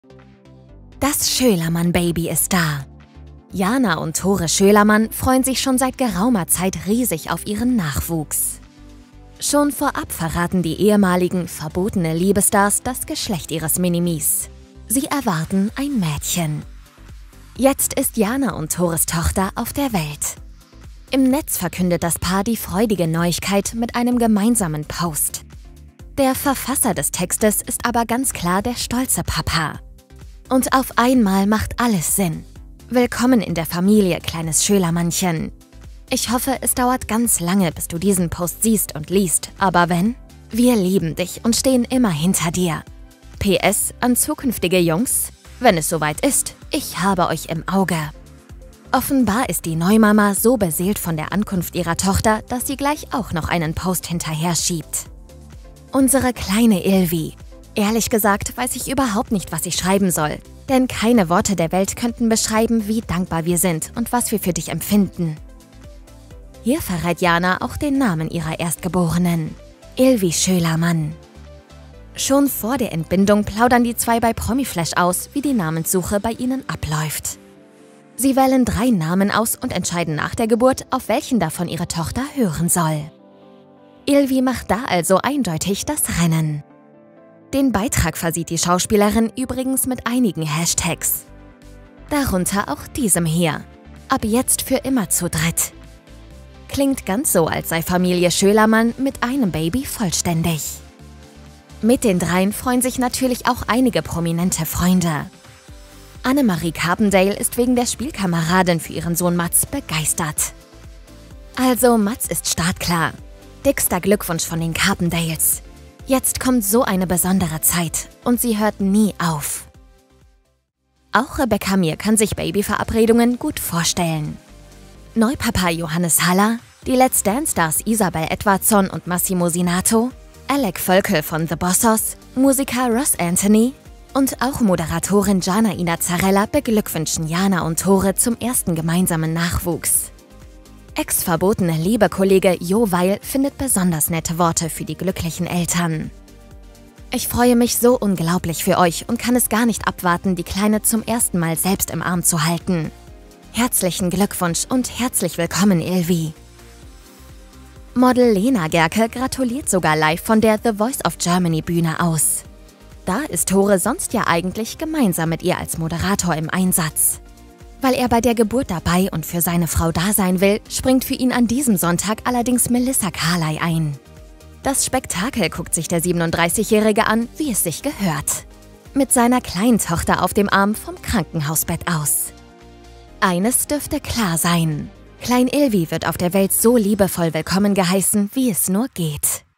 Das Schölermann-Baby ist da. Jana und Tore Schölermann freuen sich schon seit geraumer Zeit riesig auf ihren Nachwuchs. Schon vorab verraten die ehemaligen verbotene Liebestars das Geschlecht ihres Minimis. Sie erwarten ein Mädchen. Jetzt ist Jana und Tores Tochter auf der Welt. Im Netz verkündet das Paar die freudige Neuigkeit mit einem gemeinsamen Post. Der Verfasser des Textes ist aber ganz klar der stolze Papa. Und auf einmal macht alles Sinn. Willkommen in der Familie, kleines Schölermannchen. Ich hoffe, es dauert ganz lange, bis du diesen Post siehst und liest, aber wenn? Wir lieben dich und stehen immer hinter dir. PS an zukünftige Jungs: Wenn es soweit ist, ich habe euch im Auge. Offenbar ist die Neumama so beseelt von der Ankunft ihrer Tochter, dass sie gleich auch noch einen Post hinterher schiebt. Unsere kleine Ilvi. Ehrlich gesagt weiß ich überhaupt nicht, was ich schreiben soll. Denn keine Worte der Welt könnten beschreiben, wie dankbar wir sind und was wir für dich empfinden. Hier verrät Jana auch den Namen ihrer Erstgeborenen: Ilvi Schölermann. Schon vor der Entbindung plaudern die zwei bei Promiflash aus, wie die Namenssuche bei ihnen abläuft. Sie wählen 3 Namen aus und entscheiden nach der Geburt, auf welchen davon ihre Tochter hören soll. Ilvi macht da also eindeutig das Rennen. Den Beitrag versieht die Schauspielerin übrigens mit einigen Hashtags. Darunter auch diesem hier: Ab jetzt für immer zu dritt. Klingt ganz so, als sei Familie Schölermann mit einem Baby vollständig. Mit den 3 freuen sich natürlich auch einige prominente Freunde. Annemarie Carpendale ist wegen der Spielkameradin für ihren Sohn Mats begeistert. Also Mats ist startklar. Dickster Glückwunsch von den Carpendales. Jetzt kommt so eine besondere Zeit und sie hört nie auf. Auch Rebecca Mir kann sich Babyverabredungen gut vorstellen. Neupapa Johannes Haller, die Let's Dance-Stars Isabel Edwardson und Massimo Sinato, Alec Völkel von The Bossos, Musiker Ross Anthony und auch Moderatorin Gianna Inazzarella beglückwünschen Jana und Tore zum ersten gemeinsamen Nachwuchs. Ex-verbotene Liebekollege Jo Weil findet besonders nette Worte für die glücklichen Eltern. Ich freue mich so unglaublich für euch und kann es gar nicht abwarten, die Kleine zum ersten Mal selbst im Arm zu halten. Herzlichen Glückwunsch und herzlich willkommen, Ilvi. Model Lena Gerke gratuliert sogar live von der The Voice of Germany Bühne aus. Da ist Tore sonst ja eigentlich gemeinsam mit ihr als Moderator im Einsatz. Weil er bei der Geburt dabei und für seine Frau da sein will, springt für ihn an diesem Sonntag allerdings Melissa Carley ein. Das Spektakel guckt sich der 37-Jährige an, wie es sich gehört. Mit seiner kleinen Tochter auf dem Arm vom Krankenhausbett aus. Eines dürfte klar sein: Klein Ilvi wird auf der Welt so liebevoll willkommen geheißen, wie es nur geht.